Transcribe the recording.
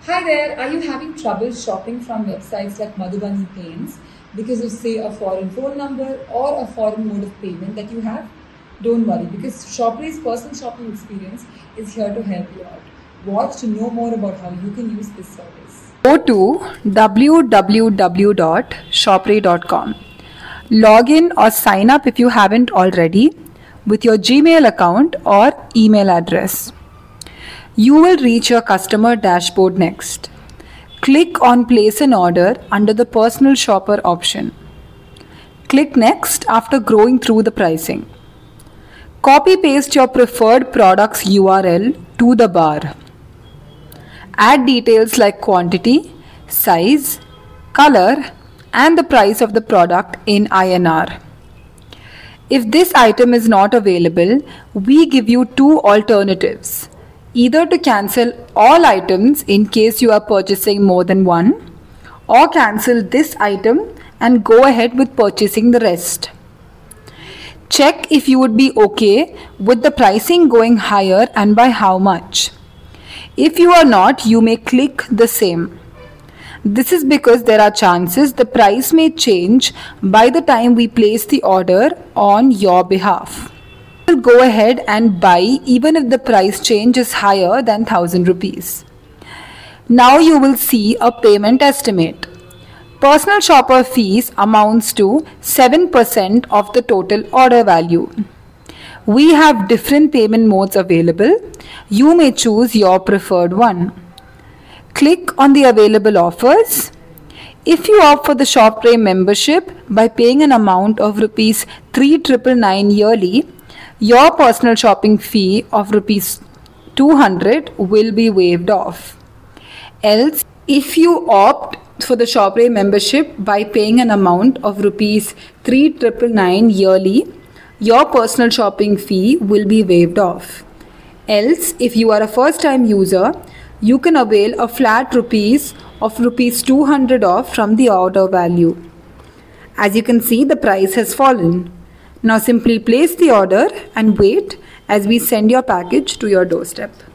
Hi there, are you having trouble shopping from websites like Madhubani Paints because of, say, a foreign phone number or a foreign mode of payment that you have? Don't worry, because ShopRay's personal shopping experience is here to help you out. Watch to know more about how you can use this service. Go to www.shopray.com. Log in or sign up if you haven't already with your Gmail account or email address. You will reach your customer dashboard next. Click on Place an Order under the Personal Shopper option. Click Next after going through the pricing. Copy-paste your preferred product's URL to the bar. Add details like quantity, size, color, and the price of the product in INR. If this item is not available, we give you two alternatives. Either to cancel all items in case you are purchasing more than one, or cancel this item and go ahead with purchasing the rest. Check if you would be okay with the pricing going higher and by how much. If you are not, you may click the same. This is because there are chances the price may change by the time we place the order on your behalf. Will go ahead and buy even if the price change is higher than 1000 rupees. Now you will see a payment estimate. Personal shopper fees amounts to 7% of the total order value. We have different payment modes available. You may choose your preferred one. Click on the available offers. If you opt for the ShopRay membership by paying an amount of rupees 3,999 yearly, your personal shopping fee of rupees 200 will be waived off. Else, if you opt for the ShopRay membership by paying an amount of rupees 3,999 yearly, your personal shopping fee will be waived off. Else, if you are a first-time user, you can avail a flat rupees 200 off from the order value. As you can see, the price has fallen. Now simply place the order and wait as we send your package to your doorstep.